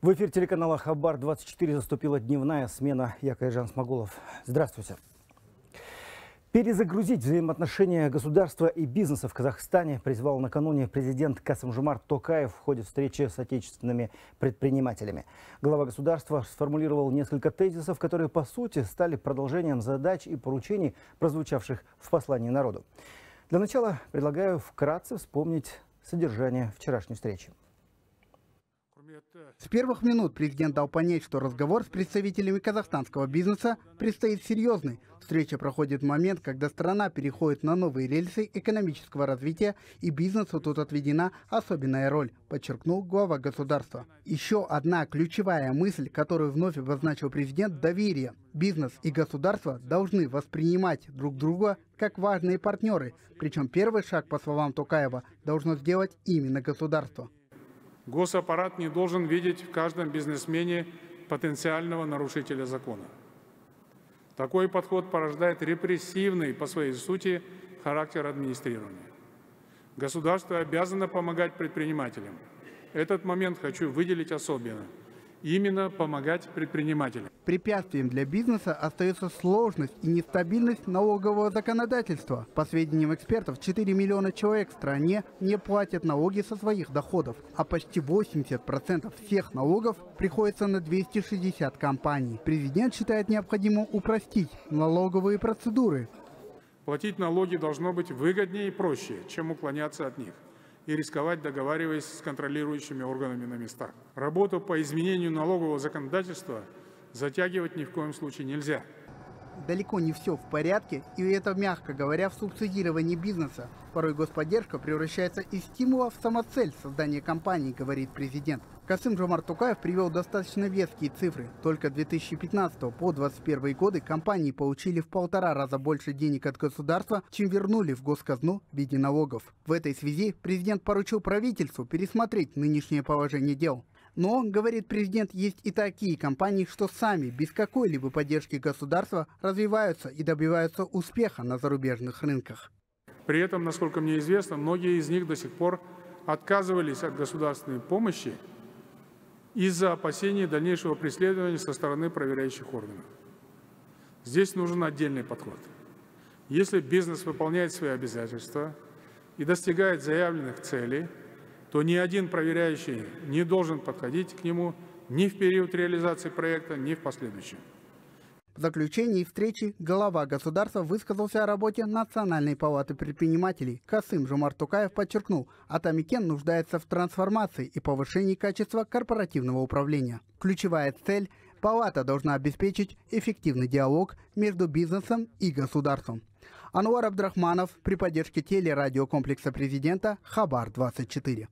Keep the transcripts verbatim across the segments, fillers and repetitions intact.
В эфир телеканала Хабар двадцать четыре заступила дневная смена. Я Кайжан Смагулов. Здравствуйте. Перезагрузить взаимоотношения государства и бизнеса в Казахстане призвал накануне президент Касым-Жомарт Токаев в ходе встречи с отечественными предпринимателями. Глава государства сформулировал несколько тезисов, которые по сути стали продолжением задач и поручений, прозвучавших в послании народу. Для начала предлагаю вкратце вспомнить содержание вчерашней встречи. С первых минут президент дал понять, что разговор с представителями казахстанского бизнеса предстоит серьезный. Встреча проходит в момент, когда страна переходит на новые рельсы экономического развития, и бизнесу тут отведена особенная роль, подчеркнул глава государства. Еще одна ключевая мысль, которую вновь обозначил президент – доверие. Бизнес и государство должны воспринимать друг друга как важные партнеры. Причем первый шаг, по словам Токаева, должно сделать именно государство. Госаппарат не должен видеть в каждом бизнесмене потенциального нарушителя закона. Такой подход порождает репрессивный по своей сути характер администрирования. Государство обязано помогать предпринимателям. Этот момент хочу выделить особенно. Именно помогать предпринимателям. Препятствием для бизнеса остается сложность и нестабильность налогового законодательства. По сведениям экспертов, четыре миллиона человек в стране не платят налоги со своих доходов, а почти восемьдесят процентов всех налогов приходится на двести шестьдесят компаний. Президент считает необходимым упростить налоговые процедуры. Платить налоги должно быть выгоднее и проще, чем уклоняться от них и рисковать, договариваясь с контролирующими органами на местах. Работу по изменению налогового законодательства затягивать ни в коем случае нельзя. Далеко не все в порядке, и это, мягко говоря, в субсидировании бизнеса. Порой господдержка превращается из стимула в самоцель создания компаний, говорит президент. Касым-Жомарт Токаев привел достаточно веские цифры. Только с две тысячи пятнадцатого по двадцать первый годы компании получили в полтора раза больше денег от государства, чем вернули в госказну в виде налогов. В этой связи президент поручил правительству пересмотреть нынешнее положение дел. Но, говорит президент, есть и такие компании, что сами, без какой-либо поддержки государства, развиваются и добиваются успеха на зарубежных рынках. При этом, насколько мне известно, многие из них до сих пор отказывались от государственной помощи из-за опасений дальнейшего преследования со стороны проверяющих органов. Здесь нужен отдельный подход. Если бизнес выполняет свои обязательства и достигает заявленных целей, то ни один проверяющий не должен подходить к нему ни в период реализации проекта, ни в последующем. В заключении встречи глава государства высказался о работе Национальной палаты предпринимателей. Касым-Жомарт Токаев подчеркнул, Атамекен нуждается в трансформации и повышении качества корпоративного управления. Ключевая цель – палата должна обеспечить эффективный диалог между бизнесом и государством. Ануар Абдрахманов при поддержке телерадиокомплекса президента Хабар двадцать четыре.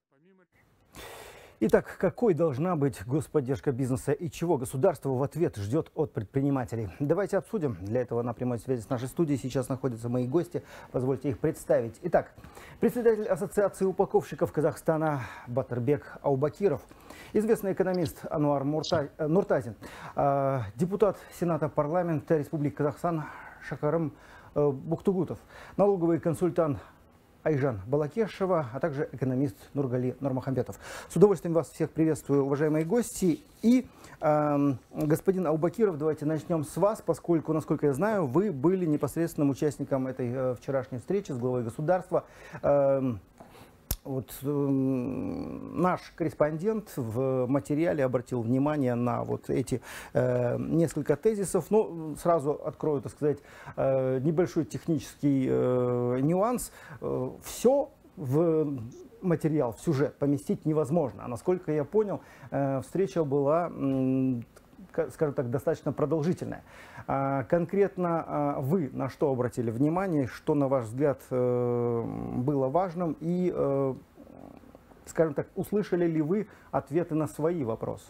Итак, какой должна быть господдержка бизнеса и чего государство в ответ ждет от предпринимателей? Давайте обсудим. Для этого на прямой связи с нашей студией сейчас находятся мои гости. Позвольте их представить. Итак, председатель Ассоциации упаковщиков Казахстана Батырбек Аубакиров, известный экономист Ануар Нуртазин, депутат Сената парламента Республики Казахстан Шакарым Буктугутов, налоговый консультант Айжан Балакешева, а также экономист Нургали Нурмахамбетов. С удовольствием вас всех приветствую, уважаемые гости. И, э, господин Аубакиров, давайте начнем с вас, поскольку, насколько я знаю, вы были непосредственным участником этой э, вчерашней встречи с главой государства. Э, Вот, э, наш корреспондент в материале обратил внимание на вот эти э, несколько тезисов. Ну, сразу открою, так сказать, э, небольшой технический э, нюанс. Э, все в материал, в сюжет поместить невозможно. А насколько я понял, э, встреча была, э, скажем так, достаточно продолжительная. А конкретно а, вы на что обратили внимание, что, на ваш взгляд, э, было важным и, э, скажем так, услышали ли вы ответы на свои вопросы?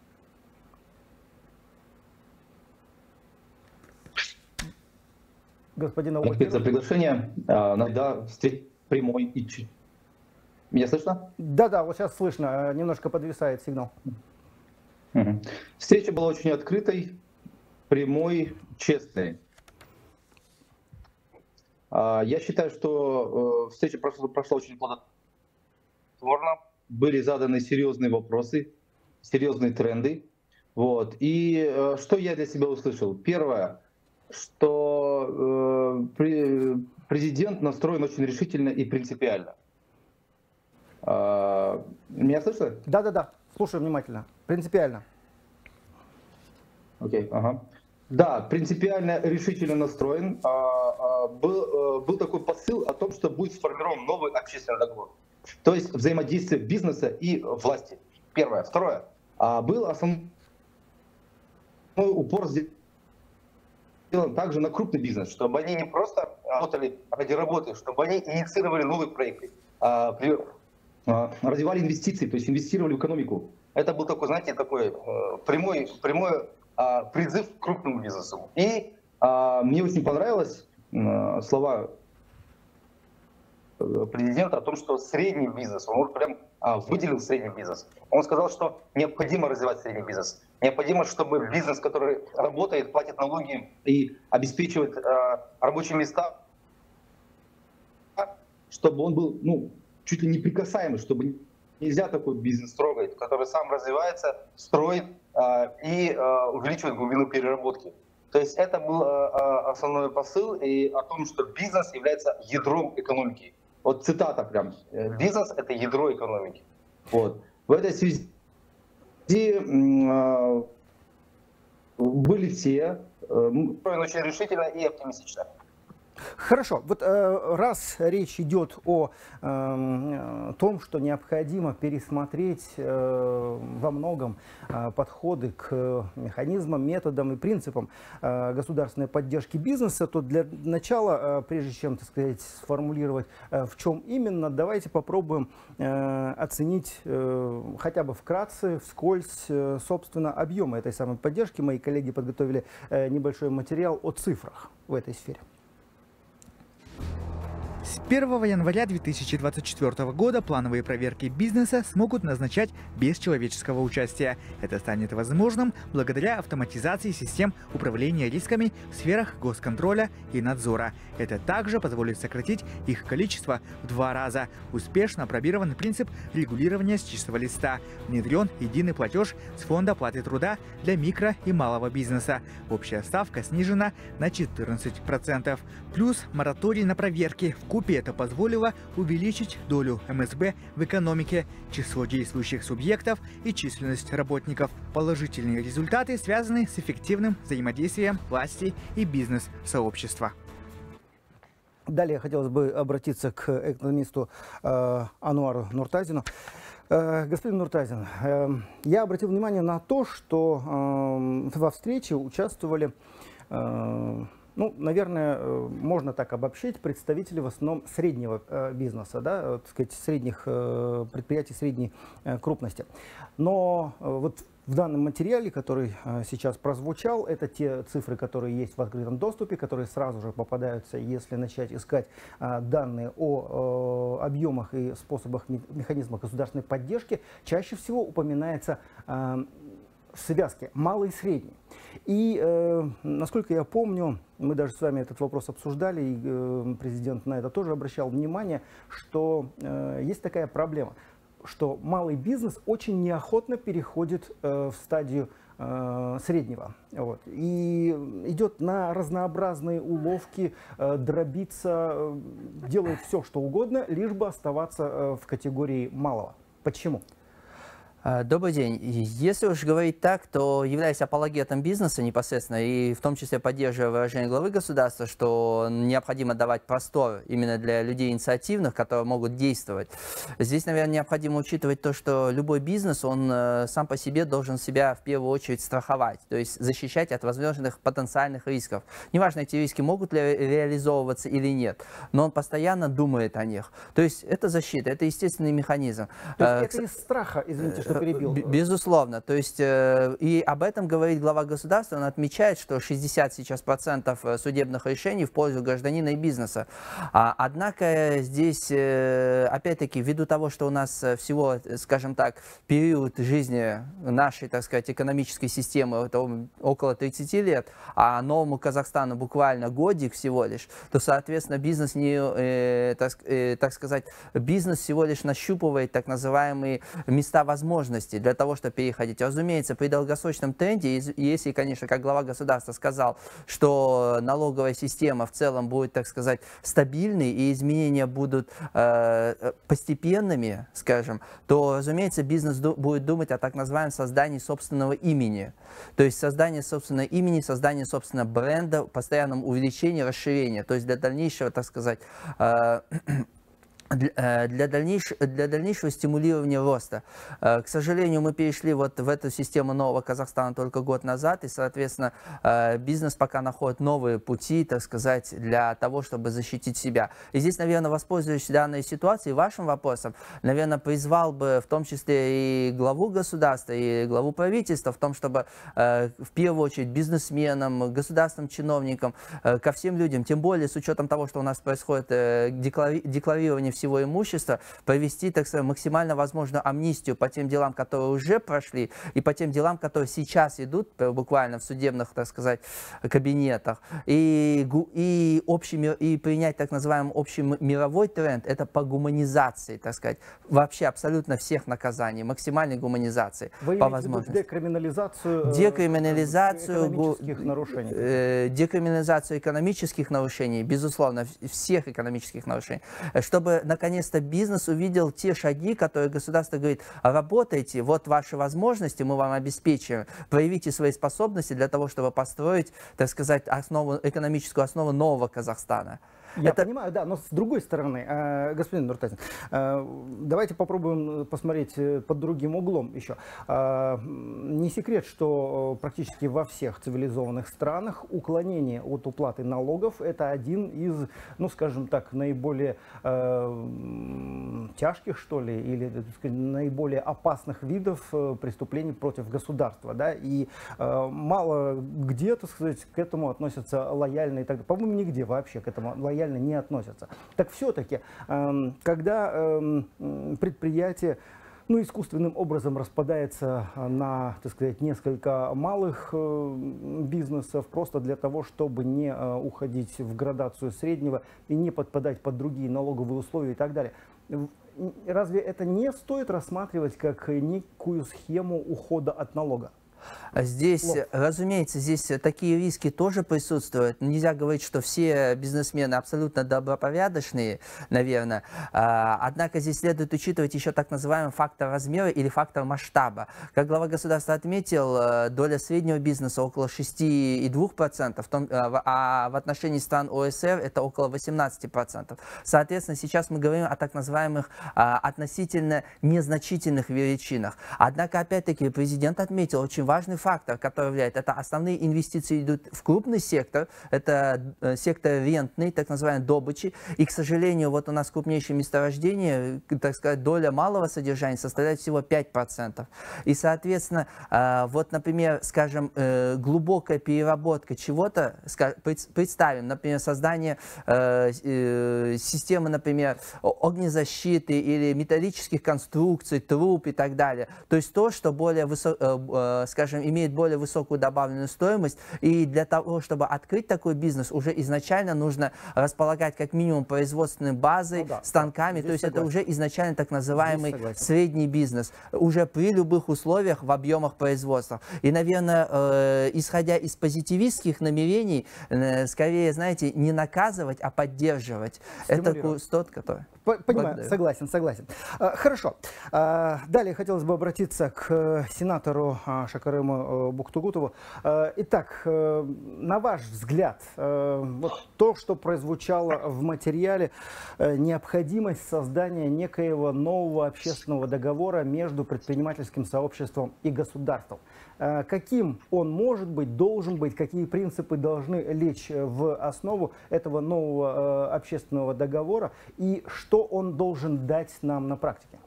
Господин Аубакиров. За приглашение. Иногда встреч прямой и... Меня слышно? Да-да, вот сейчас слышно, немножко подвисает сигнал. Угу. Встреча была очень открытой, прямой, честной. Я считаю, что встреча прошла, прошла очень плодотворно. Были заданы серьезные вопросы серьезные тренды. Вот. И э, что я для себя услышал? Первое, что э, при, президент настроен очень решительно и принципиально. Э, меня слышно? Да-да-да, слушаю внимательно. Принципиально. Окей, okay, ага. Да, принципиально решительно настроен. А, а, был, а, был такой посыл о том, что будет сформирован новый общественный договор. То есть взаимодействие бизнеса и власти. Первое. Второе. А, был основной упор сделан также на крупный бизнес, чтобы они не просто работали ради работы, чтобы они инициировали новые проекты, а, при, а, развивали инвестиции, то есть инвестировали в экономику. Это был такой, знаете, такой а, прямой, прямой а, призыв к крупному бизнесу. И а, мне очень понравилось а, слова президента о том, что средний бизнес, он прям а, выделил средний бизнес. Он сказал, что необходимо развивать средний бизнес. Необходимо, чтобы бизнес, который работает, платит налоги и обеспечивает а, рабочие места, чтобы он был, ну, чуть ли не прикасаемый, чтобы нельзя такой бизнес трогать, который сам развивается, строит а, и а, увеличивает глубину переработки. То есть это был а, основной посыл и о том, что бизнес является ядром экономики. Вот цитата прям. Бизнес — это ядро экономики. Вот. В этой связи э, были все э, очень решительно и оптимистично. Хорошо. Вот э, раз речь идет о э, том, что необходимо пересмотреть э, во многом э, подходы к механизмам, методам и принципам э, государственной поддержки бизнеса, то для начала, э, прежде чем, так сказать, сформулировать, э, в чем именно, давайте попробуем э, оценить э, хотя бы вкратце, вскользь, э, собственно, объемы этой самой поддержки. Мои коллеги подготовили э, небольшой материал о цифрах в этой сфере. С первого января две тысячи двадцать четвёртого года плановые проверки бизнеса смогут назначать без человеческого участия. Это станет возможным благодаря автоматизации систем управления рисками в сферах госконтроля и надзора. Это также позволит сократить их количество в два раза. Успешно опробирован принцип регулирования с чистого листа. Внедрен единый платеж с фонда оплаты труда для микро и малого бизнеса. Общая ставка снижена на четырнадцать процентов. Плюс мораторий на проверки. Вкупе это позволило увеличить долю эм эс бэ в экономике, число действующих субъектов и численность работников. Положительные результаты связаны с эффективным взаимодействием власти и бизнес-сообщества. Далее хотелось бы обратиться к экономисту э, Ануару Нуртазину. Э, господин Нуртазин, э, я обратил внимание на то, что э, во встрече участвовали, э, ну, наверное, можно так обобщить, представители в основном среднего э, бизнеса, да, так сказать, средних э, предприятий средней э, крупности. Но э, вот в данном материале, который э, сейчас прозвучал, это те цифры, которые есть в открытом доступе, которые сразу же попадаются, если начать искать э, данные о э, объемах и способах, механизмах государственной поддержки. Чаще всего упоминается э, в связке малый и средний. И, э, насколько я помню, мы даже с вами этот вопрос обсуждали, и э, президент на это тоже обращал внимание, что э, есть такая проблема, что малый бизнес очень неохотно переходит э, в стадию э, среднего. Вот. И идет на разнообразные уловки, э, дробится, э, делает все, что угодно, лишь бы оставаться э, в категории малого. Почему? Добрый день. Если уж говорить так, то являюсь апологетом бизнеса непосредственно, и в том числе поддерживая выражение главы государства, что необходимо давать простор именно для людей инициативных, которые могут действовать. Здесь, наверное, необходимо учитывать то, что любой бизнес, он сам по себе должен себя в первую очередь страховать, то есть защищать от возможных потенциальных рисков. Неважно, эти риски могут ли реализовываться или нет, но он постоянно думает о них. То есть это защита, это естественный механизм. То есть это из страха, извините, что перебил. Безусловно. То есть, э, и об этом говорит глава государства. Он отмечает, что шестьдесят сейчас процентов судебных решений в пользу гражданина и бизнеса. А, однако здесь, э, опять-таки, ввиду того, что у нас всего, скажем так, период жизни нашей, так сказать, экономической системы это около тридцати лет, а новому Казахстану буквально годик всего лишь, то, соответственно, бизнес не, э, так, э, так сказать, бизнес всего лишь нащупывает так называемые места возможности возможности для того, чтобы переходить. Разумеется, при долгосрочном тренде, если, конечно, как глава государства сказал, что налоговая система в целом будет, так сказать, стабильной и изменения будут э, постепенными, скажем, то, разумеется, бизнес ду- будет думать о так называемом создании собственного имени. То есть создание собственного имени, создание собственного бренда, постоянном увеличении, расширении. То есть для дальнейшего, так сказать, э, Для дальнейшего, для дальнейшего стимулирования роста. К сожалению, мы перешли вот в эту систему нового Казахстана только год назад, и, соответственно, бизнес пока находит новые пути, так сказать, для того, чтобы защитить себя. И здесь, наверное, воспользуясь данной ситуацией, вашим вопросом, наверное, призвал бы в том числе и главу государства, и главу правительства в том, чтобы в первую очередь бизнесменам, государственным чиновникам, ко всем людям, тем более с учетом того, что у нас происходит декларирование всего имущества, провести, так сказать, максимально возможную амнистию по тем делам, которые уже прошли, и по тем делам, которые сейчас идут буквально в судебных, так сказать, кабинетах. И, и, общий, и принять так называемый общий мировой тренд, это по гуманизации, так сказать, вообще абсолютно всех наказаний, максимальной гуманизации. Вы по имеете в виду декриминализацию, декриминализацию экономических нарушений? Э, декриминализацию экономических нарушений, безусловно, всех экономических нарушений, чтобы наконец-то бизнес увидел те шаги, которые государство говорит: работайте, вот ваши возможности, мы вам обеспечиваем, проявите свои способности для того, чтобы построить, так сказать, основу, экономическую основу нового Казахстана. Я Это... понимаю, да, но с другой стороны, э, господин Нуртазин, э, давайте попробуем посмотреть под другим углом еще. Э, не секрет, что практически во всех цивилизованных странах уклонение от уплаты налогов – это один из, ну, скажем так, наиболее э, тяжких, что ли, или, так сказать, наиболее опасных видов преступлений против государства, да, и э, мало где, так сказать, к этому относятся лояльно и так далее. По-моему, нигде вообще к этому лояльно не относятся. Так все-таки, э, когда э, предприятие, ну, искусственным образом распадается на, так сказать, несколько малых э, бизнесов, просто для того, чтобы не э, уходить в градацию среднего и не подпадать под другие налоговые условия и так далее, разве это не стоит рассматривать как некую схему ухода от налога? Здесь, Плохо. разумеется, здесь такие риски тоже присутствуют. Нельзя говорить, что все бизнесмены абсолютно добропорядочные, наверное. Однако здесь следует учитывать еще так называемый фактор размера или фактор масштаба. Как глава государства отметил, доля среднего бизнеса около шести и двух десятых процента, а в отношении стран ОСР это около восемнадцати процентов. Соответственно, сейчас мы говорим о так называемых относительно незначительных величинах. Однако, опять-таки, президент отметил очень важный фактор, который влияет. Это основные инвестиции идут в крупный сектор, это сектор рентный, так называемый добычи. И, к сожалению, вот у нас крупнейшее месторождение, так сказать, доля малого содержания составляет всего пять процентов. И, соответственно, вот, например, скажем, глубокая переработка чего-то, представим, например, создание системы, например, огнезащиты или металлических конструкций, труб и так далее. То есть то, что более высоко, скажем, имеет более высокую добавленную стоимость, и для того, чтобы открыть такой бизнес, уже изначально нужно располагать как минимум производственной базой, ну, да, станками, то есть согласен. Это уже изначально так называемый средний бизнес, уже при любых условиях в объемах производства. И, наверное, э, исходя из позитивистских намерений, э, скорее, знаете, не наказывать, а поддерживать. Это тот, который... Понимаю, благодарю. согласен, согласен. Хорошо. Далее хотелось бы обратиться к сенатору Шакарыму Буктугутову. Итак, на ваш взгляд, вот то, что прозвучало в материале, необходимость создания некоего нового общественного договора между предпринимательским сообществом и государством. Каким он может быть, должен быть, какие принципы должны лечь в основу этого нового общественного договора и что он должен дать нам на практике?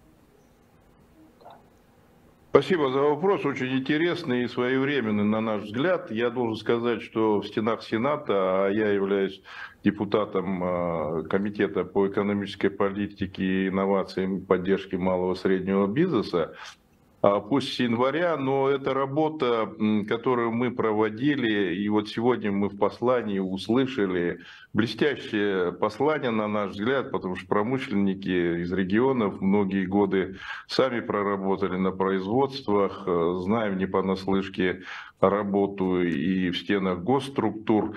Спасибо за вопрос, очень интересный и своевременный, на наш взгляд. Я должен сказать, что в стенах Сената, а я являюсь депутатом Комитета по экономической политике и инновациям и поддержке малого и среднего бизнеса, пусть с января, но это работа, которую мы проводили, и вот сегодня мы в послании услышали блестящее послание, на наш взгляд, потому что промышленники из регионов многие годы сами проработали на производствах, знаем не понаслышке работу и в стенах госструктур.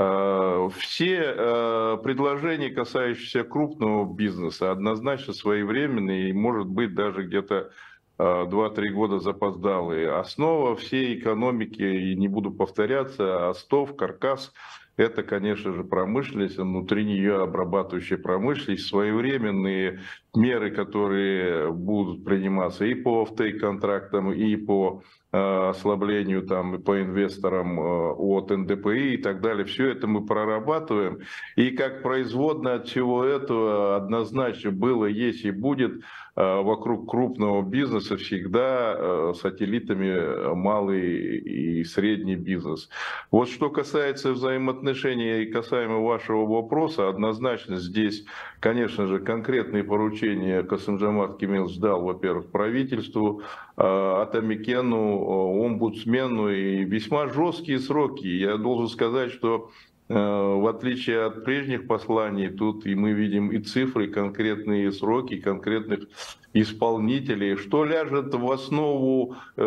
Все предложения, касающиеся крупного бизнеса, однозначно своевременные и, может быть, даже где-то два-три года запоздалые. Основа всей экономики, и не буду повторяться, остов, каркас, это, конечно же, промышленность, внутри нее обрабатывающая промышленность, своевременные меры, которые будут приниматься и по офтейк-контрактам, и по ослаблению там, по инвесторам от эн дэ пэ и и так далее. Все это мы прорабатываем. И как производное от всего этого однозначно было, есть и будет вокруг крупного бизнеса всегда сателлитами малый и средний бизнес. Вот что касается взаимоотношений и касаемо вашего вопроса, однозначно здесь, конечно же, конкретные поручения Касым-Жомарт Кемелович дал, во-первых, правительству, Атамекену, омбудсмену, и весьма жесткие сроки. Я должен сказать, что в отличие от прежних посланий, тут и мы видим и цифры, конкретные сроки, конкретных исполнителей. Что ляжет в основу э,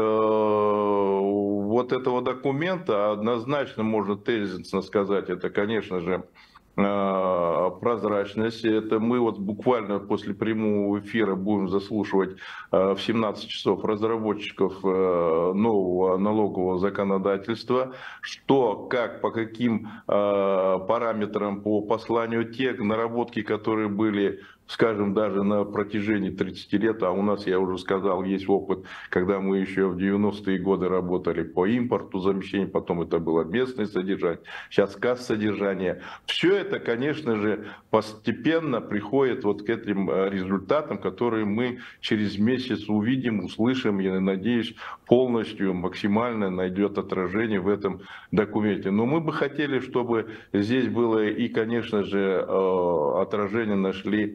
вот этого документа, однозначно можно тезисно сказать, это, конечно же, прозрачность. Это мы вот буквально после прямого эфира будем заслушивать в семнадцать часов разработчиков нового налогового законодательства, что, как, по каким параметрам, по посланию, те наработки, которые были, скажем, даже на протяжении тридцати лет, а у нас, я уже сказал, есть опыт, когда мы еще в девяностые годы работали по импорту замещения, потом это было местное содержание, сейчас кассодержание. Все это, конечно же, постепенно приходит вот к этим результатам, которые мы через месяц увидим, услышим, я надеюсь, полностью, максимально найдет отражение в этом документе. Но мы бы хотели, чтобы здесь было и, конечно же, отражение нашли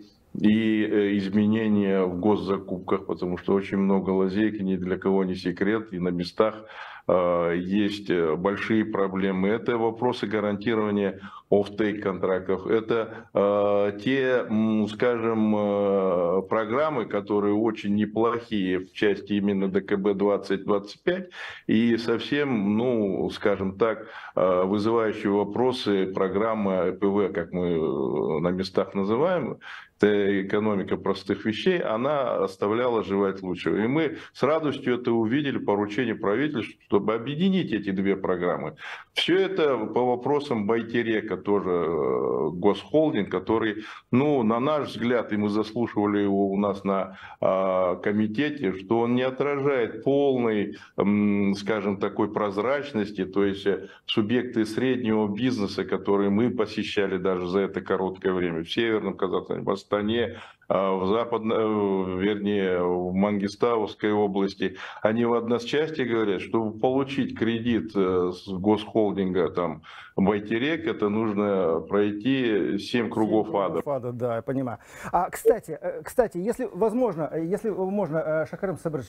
и изменения в госзакупках, потому что очень много лазеек, ни для кого не секрет, и на местах э, есть большие проблемы. Это вопросы гарантирования офтейк контрактов, это э, те, скажем, э, программы, которые очень неплохие в части именно дэ ка бэ двадцать двадцать пять, и совсем, ну, скажем так, э, вызывающие вопросы программы э пэ вэ, как мы на местах называем, экономика простых вещей, она оставляла желать лучшего. И мы с радостью это увидели, поручение правительству, чтобы объединить эти две программы. Все это по вопросам Байтерека, тоже госхолдинг, который, ну, на наш взгляд, и мы заслушивали его у нас на а, комитете, что он не отражает полной, м, скажем, такой прозрачности, то есть субъекты среднего бизнеса, которые мы посещали даже за это короткое время в Северном Казахстане, в Астане, в западной, вернее, в Мангистауской области, они в одночасье говорят, чтобы получить кредит с госхолдинга там Байтерек, это нужно пройти семь кругов, семь кругов ада. ада. Да, я понимаю. А, кстати, кстати, если возможно, если можно, Шакарым Сабырович,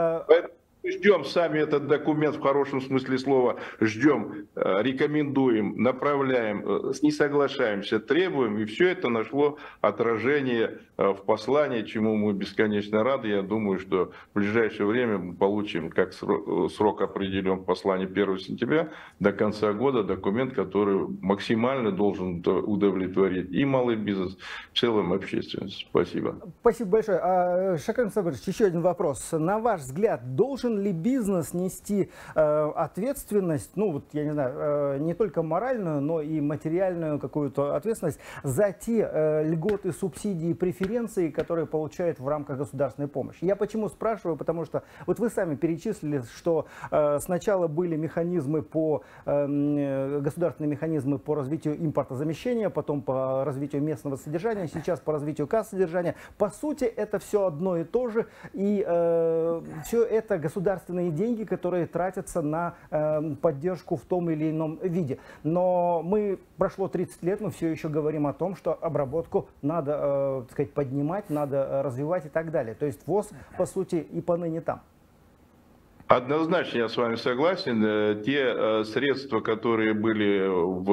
ждем сами этот документ в хорошем смысле слова, ждем, рекомендуем, направляем, не соглашаемся, требуем, и все это нашло отражение в послании, чему мы бесконечно рады. Я думаю, что в ближайшее время мы получим, как срок определен в послании первого сентября, до конца года документ, который максимально должен удовлетворить и малый бизнес, в целом общественность. Спасибо. Спасибо большое. А, Шакарым Сабырович, еще один вопрос. На ваш взгляд, должен ли бизнес нести э, ответственность, ну вот я не знаю, э, не только моральную, но и материальную какую-то ответственность за те э, льготы, субсидии, преференции, которые получают в рамках государственной помощи? Я почему спрашиваю? Потому что вот вы сами перечислили, что э, сначала были механизмы по э, государственные механизмы по развитию импортозамещения, потом по развитию местного содержания, сейчас по развитию кассодержания. По сути, это все одно и то же, и э, все это государственные государственные деньги, которые тратятся на э, поддержку в том или ином виде. Но мы, прошло тридцать лет, мы все еще говорим о том, что обработку надо, э, так сказать, поднимать, надо развивать и так далее. То есть ВОЗ, по сути, и поныне там. Однозначно я с вами согласен. Те средства, которые были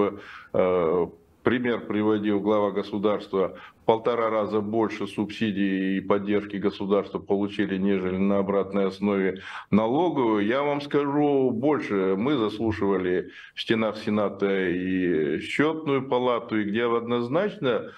в пример приводил глава государства, в полтора раза больше субсидий и поддержки государства получили, нежели на обратной основе налоговую. Я вам скажу больше. Мы заслушивали в стенах Сената и счетную палату, и где однозначно,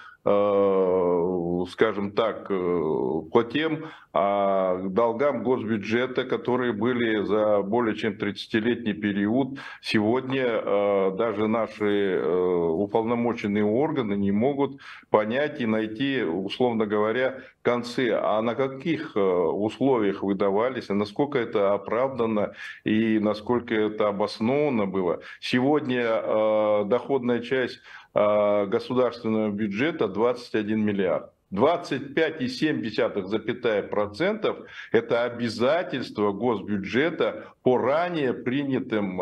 скажем так, по тем долгам госбюджета, которые были за более чем тридцатилетний период, сегодня даже наши уполномоченные органы не могут понять и найти, условно говоря, концы, а на каких условиях выдавались, и насколько это оправдано и насколько это обосновано было. Сегодня доходная часть государственного бюджета двадцать один миллиард. двадцать пять целых семь десятых процента это обязательство госбюджета по ранее принятым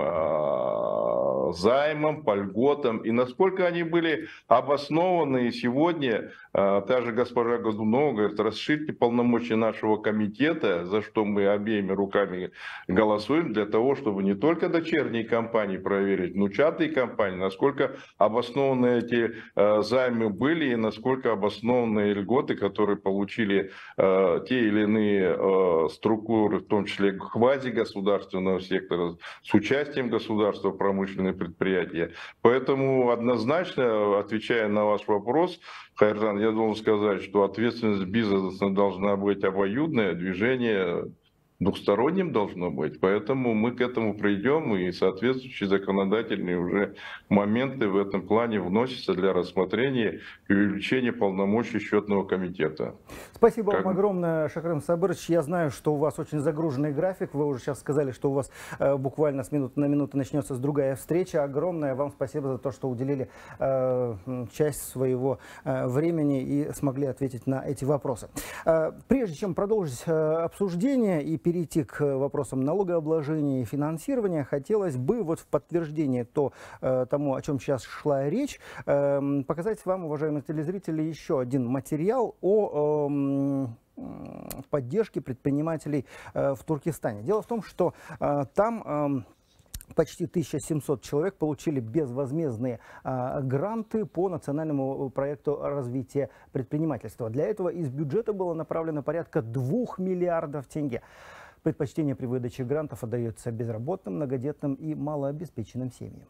э, займам, по льготам. И насколько они были обоснованы. И сегодня э, та же госпожа Годунова говорит, расширьте полномочия нашего комитета, за что мы обеими руками голосуем, для того, чтобы не только дочерние компании проверить, но частные компании, насколько обоснованы эти э, займы были и насколько обоснованы льготы, которые получили э, те или иные э, структуры, в том числе квазигосударственного сектора, с участием государства в промышленные предприятия. Поэтому однозначно, отвечая на ваш вопрос, Хайржан, я должен сказать, что ответственность бизнеса должна быть обоюдная, движение двухсторонним должно быть, поэтому мы к этому придем, и соответствующие законодательные уже моменты в этом плане вносятся для рассмотрения и увеличения полномочий счетного комитета. Спасибо как... вам огромное, Шахрем Сабырович. Я знаю, что у вас очень загруженный график. Вы уже сейчас сказали, что у вас э, буквально с минуты на минуту начнется другая встреча. Огромное вам спасибо за то, что уделили э, часть своего э, времени и смогли ответить на эти вопросы. Э, прежде чем продолжить э, обсуждение и перейти к вопросам налогообложения и финансирования, хотелось бы вот в подтверждение то, э, тому, о чем сейчас шла речь, э, показать вам, уважаемые телезрители, еще один материал о э, поддержке предпринимателей э, в Туркестане. Дело в том, что э, там... Э, Почти тысяча семьсот человек получили безвозмездные а, гранты по национальному проекту развития предпринимательства. Для этого из бюджета было направлено порядка двух миллиардов тенге. Предпочтение при выдаче грантов отдается безработным, многодетным и малообеспеченным семьям.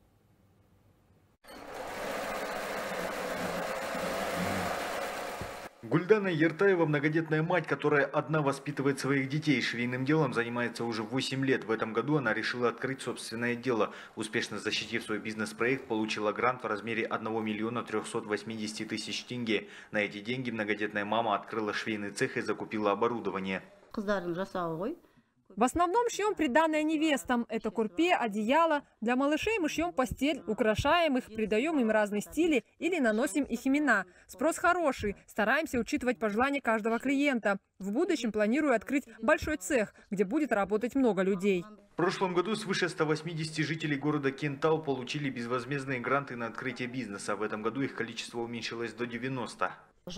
Гульдана Ертаева – многодетная мать, которая одна воспитывает своих детей. Швейным делом занимается уже восемь лет. В этом году она решила открыть собственное дело. Успешно защитив свой бизнес-проект, получила грант в размере одного миллиона трёхсот восьмидесяти тысяч тенге. На эти деньги многодетная мама открыла швейный цех и закупила оборудование. В основном шьем приданное невестам. Это курпе, одеяло. Для малышей мы шьем постель, украшаем их, придаем им разные стили или наносим их имена. Спрос хороший. Стараемся учитывать пожелания каждого клиента. В будущем планирую открыть большой цех, где будет работать много людей. В прошлом году свыше ста восьмидесяти жителей города Кентау получили безвозмездные гранты на открытие бизнеса. В этом году их количество уменьшилось до девяноста.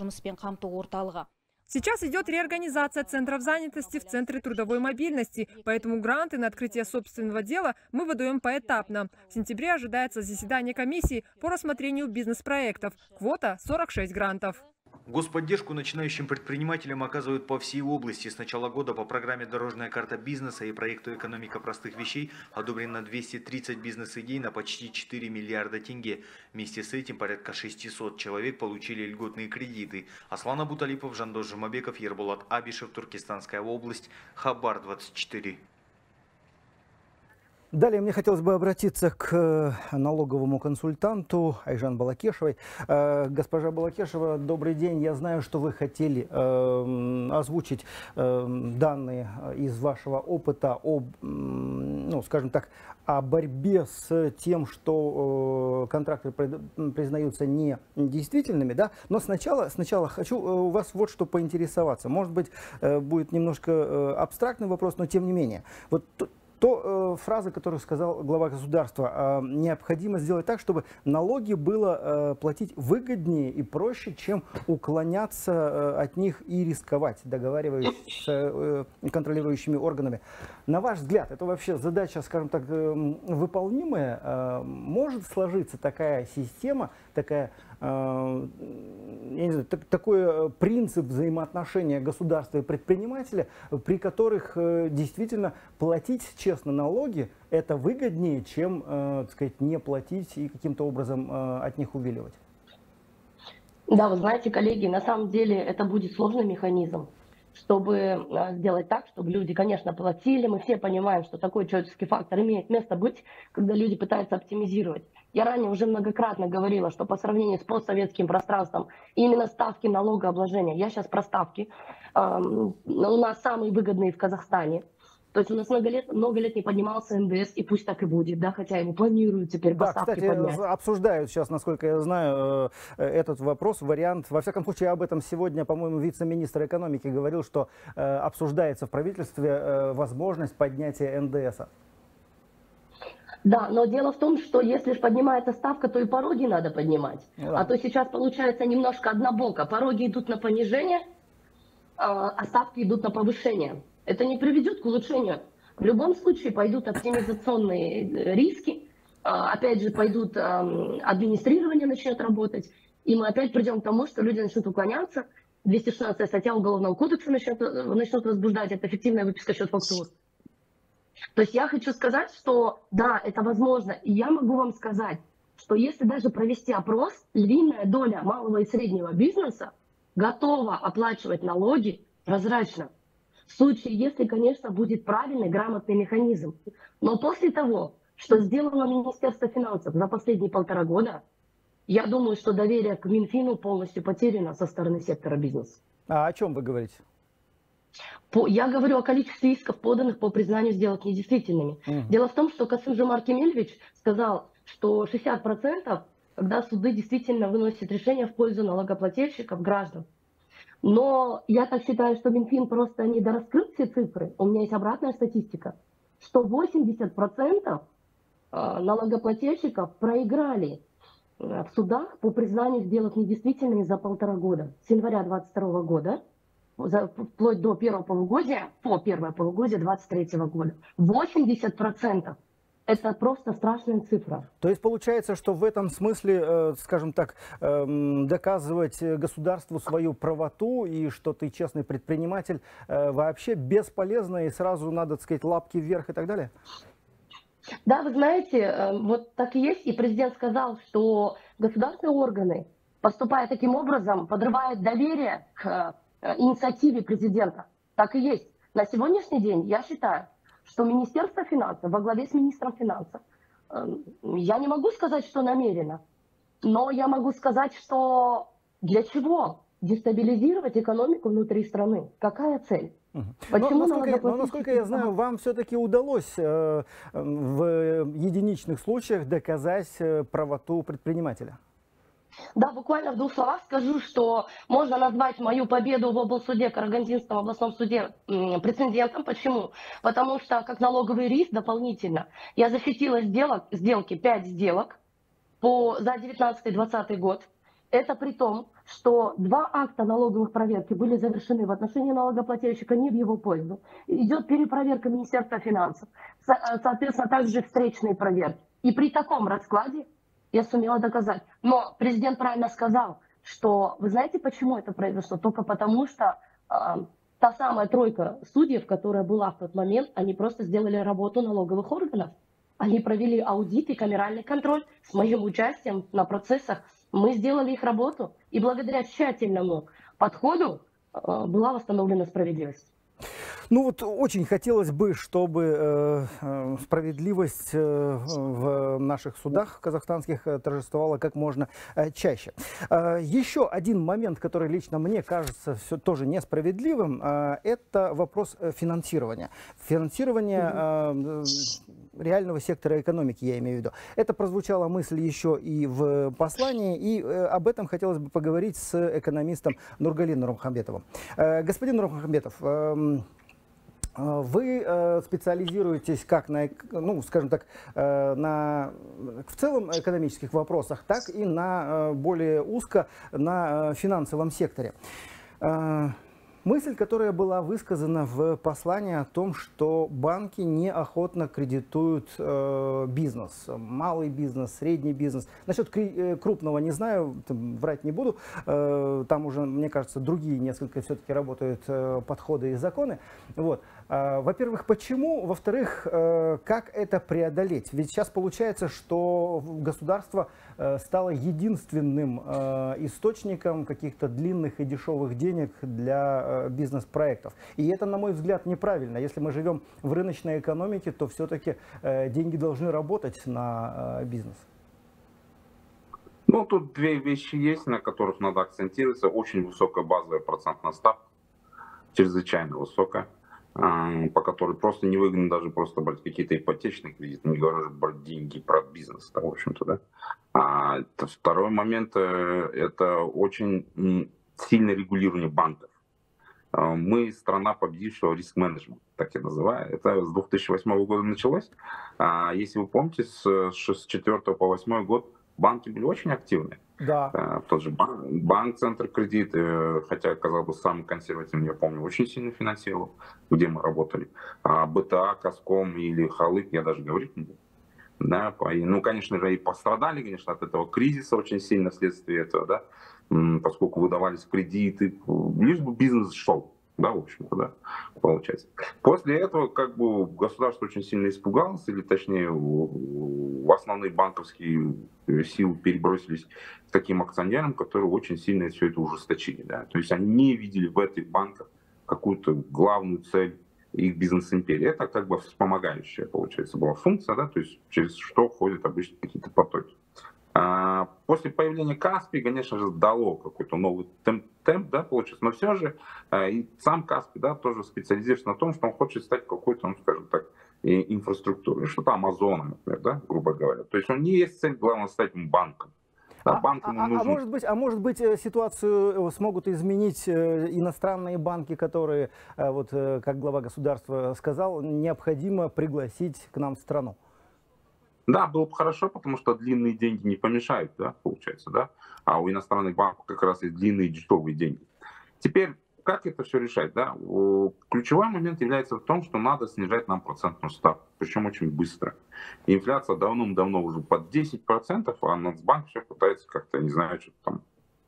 Сейчас идет реорганизация центров занятости в Центре трудовой мобильности, поэтому гранты на открытие собственного дела мы выдаем поэтапно. В сентябре ожидается заседание комиссии по рассмотрению бизнес-проектов. Квота сорок шесть грантов. Господдержку начинающим предпринимателям оказывают по всей области. С начала года по программе «Дорожная карта бизнеса» и проекту «Экономика простых вещей» одобрено двести тридцать бизнес-идей на почти четыре миллиарда тенге. Вместе с этим порядка шестисот человек получили льготные кредиты. Аслан Абуталипов, Жандос Жумабеков, Ербулат Абишев, Туркестанская область, Хабар двадцать четыре. Далее мне хотелось бы обратиться к налоговому консультанту Айжан Балакешевой. Госпожа Балакешева, добрый день. Я знаю, что вы хотели э, озвучить э, данные из вашего опыта об, ну, скажем так, о борьбе с тем, что э, контракты признаются недействительными, да? Но сначала, сначала хочу у вас вот что поинтересоваться. Может быть, э, будет немножко э, абстрактный вопрос, но тем не менее. Вот то э, фраза, которую сказал глава государства, э, необходимо сделать так, чтобы налоги было э, платить выгоднее и проще, чем уклоняться э, от них и рисковать, договариваясь с э, контролирующими органами. На ваш взгляд, это вообще задача, скажем так, э, выполнимая? Э, может сложиться такая система, такая, э, я не знаю, так, такой принцип взаимоотношения государства и предпринимателя, при которых э, действительно платить честно налоги это выгоднее, чем, э, так сказать, не платить и каким-то образом э, от них увиливать? Да, вы знаете, коллеги, на самом деле это будет сложный механизм, чтобы сделать так, чтобы люди, конечно, платили. Мы все понимаем, что такой человеческий фактор имеет место быть, когда люди пытаются оптимизировать. Я ранее уже многократно говорила, что по сравнению с постсоветским пространством именно ставки налогообложения, я сейчас про ставки, э, у нас самые выгодные в Казахстане. То есть у нас много лет, много лет не поднимался эн дэ эс, и пусть так и будет, да, хотя его планируют теперь да, поставки кстати, поднять. Обсуждают сейчас, насколько я знаю, этот вопрос, вариант. Во всяком случае, об этом сегодня, по-моему, вице-министр экономики говорил, что обсуждается в правительстве возможность поднятия эн дэ эса. Да, но дело в том, что если же поднимается ставка, то и пороги надо поднимать. Ну, да. А то сейчас получается немножко однобоко. Пороги идут на понижение, а ставки идут на повышение. Это не приведет к улучшению. В любом случае пойдут оптимизационные риски, опять же пойдут, администрирование начнет работать, и мы опять придем к тому, что люди начнут уклоняться, двести шестнадцатая статья Уголовного кодекса начнет, начнет возбуждать, это эффективная выписка счет-фактур. То есть я хочу сказать, что да, это возможно, и я могу вам сказать, что если даже провести опрос, львиная доля малого и среднего бизнеса готова оплачивать налоги прозрачно. В случае, если, конечно, будет правильный, грамотный механизм. Но после того, что сделало Министерство финансов за последние полтора года, я думаю, что доверие к Минфину полностью потеряно со стороны сектора бизнеса. А о чем вы говорите? По, я говорю о количестве исков, поданных по признанию сделок недействительными. Mm. Дело в том, что Касым-Жомарт Кемельевич сказал, что шестьдесят процентов, когда суды действительно выносят решения в пользу налогоплательщиков, граждан. Но я так считаю, что Минфин просто не дораскрыл все цифры. У меня есть обратная статистика, что восемьдесят процентов налогоплательщиков проиграли в судах по признанию сделок недействительными за полтора года. С января две тысячи двадцать второго года, вплоть до первого полугодия, по первое полугодие две тысячи двадцать третьего года. восемьдесят процентов. Это просто страшная цифра. То есть получается, что в этом смысле, скажем так, доказывать государству свою правоту и что ты честный предприниматель вообще бесполезно и сразу надо, так сказать, лапки вверх и так далее? Да, вы знаете, вот так и есть. И президент сказал, что государственные органы, поступая таким образом, подрывают доверие к инициативе президента. Так и есть. На сегодняшний день я считаю, что Министерство финансов во главе с министром финансов, я не могу сказать, что намеренно, но я могу сказать, что для чего дестабилизировать экономику внутри страны? Какая цель? Почему но, насколько, но, насколько я знаю, вам все-таки удалось э, в единичных случаях доказать правоту предпринимателя. Да, буквально в двух словах скажу, что можно назвать мою победу в облсуде, Карагандинском областном суде, прецедентом. Почему? Потому что как налоговый риск дополнительно я защитила сделок, сделки, пять сделок по, за девятнадцатый-двадцатый год. Это при том, что два акта налоговых проверки были завершены в отношении налогоплательщика не в его пользу. Идет перепроверка Министерства финансов, соответственно, также встречные проверки. И при таком раскладе я сумела доказать. Но президент правильно сказал, что вы знаете, почему это произошло? Только потому, что э, та самая тройка судьев, которая была в тот момент, они просто сделали работу налоговых органов. Они провели аудит и камеральный контроль с моим участием на процессах. Мы сделали их работу, и благодаря тщательному подходу э, была восстановлена справедливость. Ну вот очень хотелось бы, чтобы э, э, справедливость э, в наших судах казахстанских торжествовала как можно э, чаще. Э, еще один момент, который лично мне кажется все тоже несправедливым, э, это вопрос финансирования. Финансирование э, реального сектора экономики, я имею в виду. Это прозвучала мысль еще и в послании, и э, об этом хотелось бы поговорить с экономистом Нургалием Нурмухамбетовым. Э, господин Нурмухамбетов, э, Вы э, специализируетесь как на, ну, скажем так, э, на в целом экономических вопросах, так и на э, более узко на э, финансовом секторе. Э, мысль, которая была высказана в послании о том, что банки неохотно кредитуют э, бизнес, малый бизнес, средний бизнес. Насчет крупного не знаю, там, врать не буду. Э, там уже, мне кажется, другие несколько все-таки работают э, подходы и законы. Вот. Во-первых, почему? Во-вторых, как это преодолеть? Ведь сейчас получается, что государство стало единственным источником каких-то длинных и дешевых денег для бизнес-проектов. И это, на мой взгляд, неправильно. Если мы живем в рыночной экономике, то все-таки деньги должны работать на бизнес. Ну, тут две вещи есть, на которых надо акцентироваться. Очень высокая базовая процентная ставка, чрезвычайно высокая, по которой просто невыгодно даже просто брать какие-то ипотечные кредиты, не говоря уже брать деньги, про бизнес, да, в общем-то, да. А второй момент, это очень сильное регулирование банков. Мы страна победившего риск-менеджмента, так я называю. Это с две тысячи восьмого года началось. Если вы помните, с две тысячи четвёртого по две тысячи восьмой год банки были очень активны. Да. Тот же банк, банк Центр Кредит, хотя, казалось бы, самый консервативный, я помню, очень сильно финансировал, где мы работали. А БТА, Казком или Халык, я даже говорить не буду. Да, ну, конечно же, и пострадали, конечно, от этого кризиса очень сильно вследствие этого, да, поскольку выдавались кредиты, лишь бы бизнес шел. Да, в общем-то, да, получается. После этого, как бы, государство очень сильно испугалось, или точнее, в основные банковские силы перебросились к таким акционерам, которые очень сильно все это ужесточили, да. То есть они не видели в этих банках какую-то главную цель их бизнес-империи. Это как бы вспомогающая, получается, была функция, да, то есть через что ходят обычно какие-то потоки. После появления Каспий, конечно же, дало какой-то новый темп, темп, да, получается, но все же и сам Каспий, да, тоже специализируется на том, что он хочет стать какой-то, ну, скажем так, инфраструктурой, что-то Амазоном, например, да, грубо говоря. То есть он не есть цель, главное, стать банком. Да, а, банк ему а, нужен. а, может быть, а может быть ситуацию смогут изменить иностранные банки, которые, вот как глава государства сказал, необходимо пригласить к нам в страну? Да, было бы хорошо, потому что длинные деньги не помешают, да, получается, да. А у иностранных банков как раз есть длинные дешевые деньги. Теперь, как это все решать, да? Ключевой момент является в том, что надо снижать нам процентную ставку, причем очень быстро. Инфляция давным-давно уже под десять процентов, а Нацбанк все пытается как-то, не знаю, что там.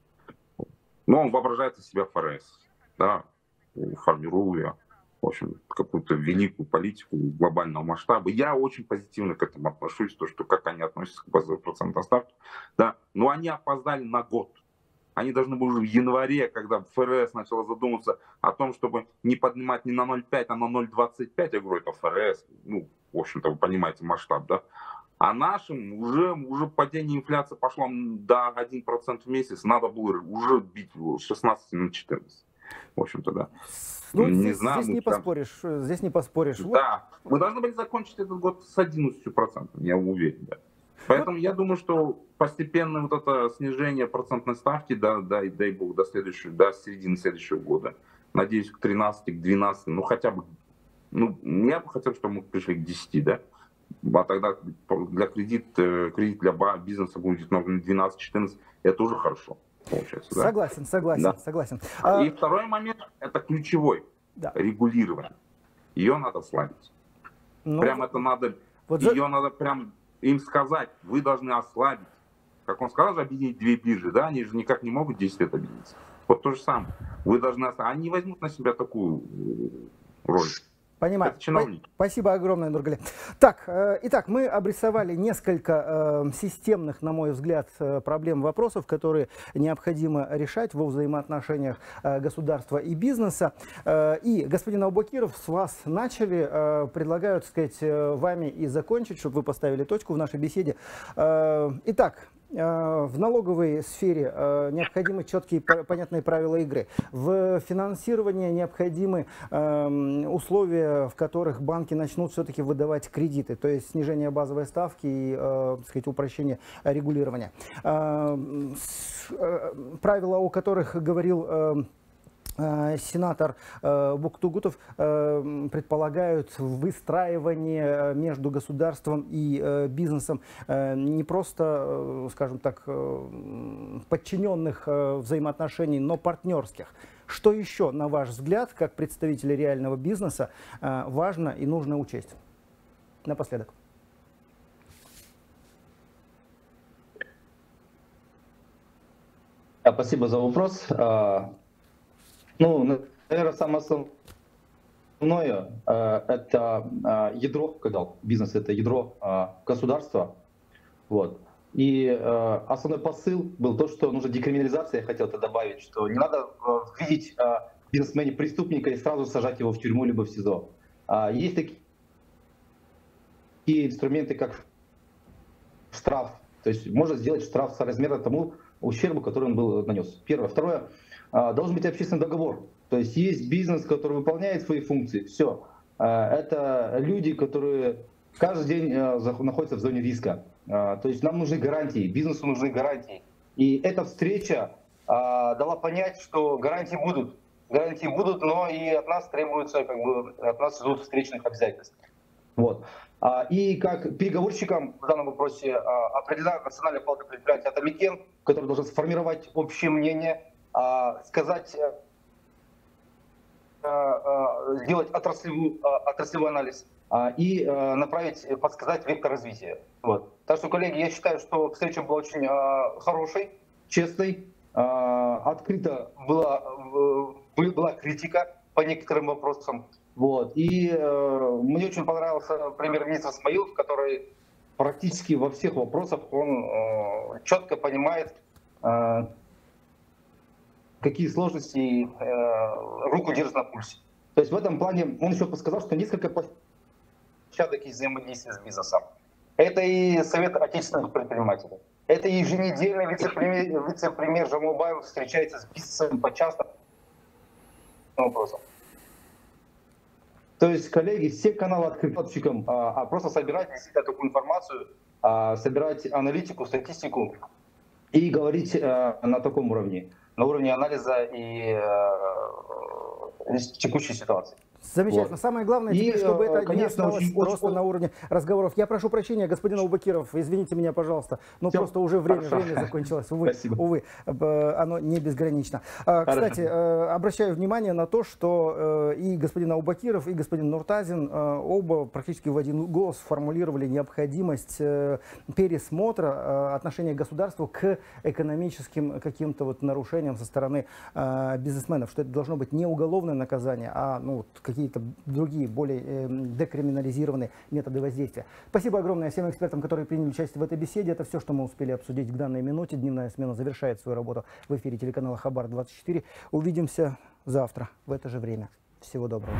Ну, он воображает из себя эф эр эс, да, формируя, в общем, какую-то великую политику глобального масштаба. Я очень позитивно к этому отношусь, то, что как они относятся к базовой процентной ставке. Да, но они опоздали на год. Они должны были уже в январе, когда эф эр эс начала задумываться о том, чтобы не поднимать не на ноль целых пять десятых, а на ноль целых двадцать пять сотых, я говорю, это эф эр эс. Ну, в общем-то, вы понимаете масштаб, да. А нашим уже, уже падение инфляции пошло до один процент в месяц. Надо было уже бить с шестнадцати на четырнадцать. В общем-то, да. Ну, не здесь, знаю, здесь не там... поспоришь, здесь не поспоришь. Да, мы должны были закончить этот год с одиннадцатью процентами, я уверен, да. Поэтому я думаю, что постепенно вот это снижение процентной ставки, да, да, и дай бог, до следующего, до середины следующего года, надеюсь, к тринадцати, к двенадцати, ну хотя бы, ну, я бы хотел, чтобы мы пришли к десяти, да, а тогда для кредит, кредит для бизнеса будет на двенадцать-четырнадцать, это уже хорошо. Получается, да? Согласен, согласен, да. согласен. И а... второй момент, это ключевой, да. Регулирование. Ее надо ослабить. Ну, прям это надо, вот ее за... надо прям им сказать, вы должны ослабить. Как он сказал же, объединить две биржи, да, они же никак не могут десять лет объединиться. Вот то же самое. Вы должны ослабить. Они возьмут на себя такую роль. Понимаю. Спасибо огромное, Нургали. Так, э, итак, мы обрисовали несколько э, системных, на мой взгляд, проблем, вопросов, которые необходимо решать во взаимоотношениях э, государства и бизнеса. Э, и, господин Аубакиров, с вас начали. Э, предлагаю, так сказать, э, вами и закончить, чтобы вы поставили точку в нашей беседе. Э, итак, в налоговой сфере необходимы четкие понятные правила игры. В финансировании необходимы условия, в которых банки начнут все-таки выдавать кредиты, то есть снижение базовой ставки и, так сказать, упрощение регулирования. Правила, о которых говорил Сенатор Буктугутов предполагают выстраивание между государством и бизнесом не просто, скажем так, подчиненных взаимоотношений, но партнерских. Что еще, на ваш взгляд, как представители реального бизнеса, важно и нужно учесть? Напоследок. Спасибо за вопрос. Ну, наверное, самое основное – это ядро, когда бизнес – это ядро государства. Вот. И основной посыл был то, что нужна декриминализация, я хотел это добавить, что не надо видеть бизнесмена преступника и сразу сажать его в тюрьму либо в СИЗО. Есть такие инструменты, как штраф. То есть можно сделать штраф соразмерно тому ущербу, который он был нанес. Первое. Второе. Должен быть общественный договор. То есть есть бизнес, который выполняет свои функции. Все. Это люди, которые каждый день находятся в зоне риска. То есть нам нужны гарантии, бизнесу нужны гарантии. И эта встреча дала понять, что гарантии будут. Гарантии будут, но и от нас требуется, как бы, от нас идут встречных обязательств. Вот. И как переговорщикам в данном вопросе определена Национальная палата предприятия «Атамикен», который должен сформировать общее мнение, сказать, сделать отраслевой, отраслевой анализ и направить, подсказать вектор развития. Вот. Так что, коллеги, я считаю, что встреча была очень хорошей, честной, открыто была, была критика по некоторым вопросам. Вот. И мне очень понравился премьер-министр Смаилов, который практически во всех вопросах он четко понимает, какие сложности, э, руку держит на пульсе. То есть в этом плане он еще подсказал, что несколько площадок есть взаимодействия с бизнесом. Это и Совет отечественных предпринимателей. Это еженедельно вице-премьер, вице-премьер Жамалбаев встречается с бизнесом по частным вопросам. То есть, коллеги, все каналы открыты подписчикам, а, а просто собирать действительно такую информацию, а, собирать аналитику, статистику и говорить а, на таком уровне. На уровне анализа и э, текущей ситуации. Замечательно. Вот. Самое главное, теперь, И, чтобы это конечно, не осталось очень, просто очень... на уровне разговоров. Я прошу прощения, господин Аубакиров, извините меня, пожалуйста, но Все. просто уже время, время закончилось. Увы, увы, оно не безгранично. Хорошо. Кстати, обращаю внимание на то, что и господин Аубакиров, и господин Нуртазин оба практически в один голос формулировали необходимость пересмотра отношения государства к экономическим каким-то вот нарушениям со стороны бизнесменов, что это должно быть не уголовное наказание, а ну, какие-то другие, более э, декриминализированные методы воздействия. Спасибо огромное всем экспертам, которые приняли участие в этой беседе. Это все, что мы успели обсудить к данной минуте. Дневная смена завершает свою работу в эфире телеканала Хабар двадцать четыре. Увидимся завтра в это же время. Всего доброго.